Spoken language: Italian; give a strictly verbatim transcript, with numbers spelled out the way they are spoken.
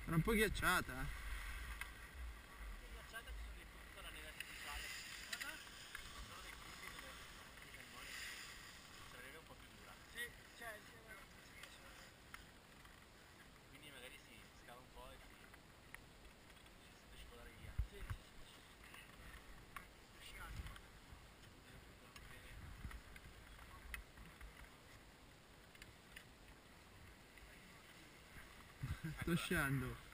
Era un po' ghiacciata. Ghiacciata, ci sono dei punti con la neve artificiale. Cosa? Ci sono dei punti delle dei cannoni. C'è la neve un po' più dura. Sì, c'è, c'è. Quindi magari si scava un po' e si, si sente scivolare via. Sì, sì, sì. Sciato. Sto sciando.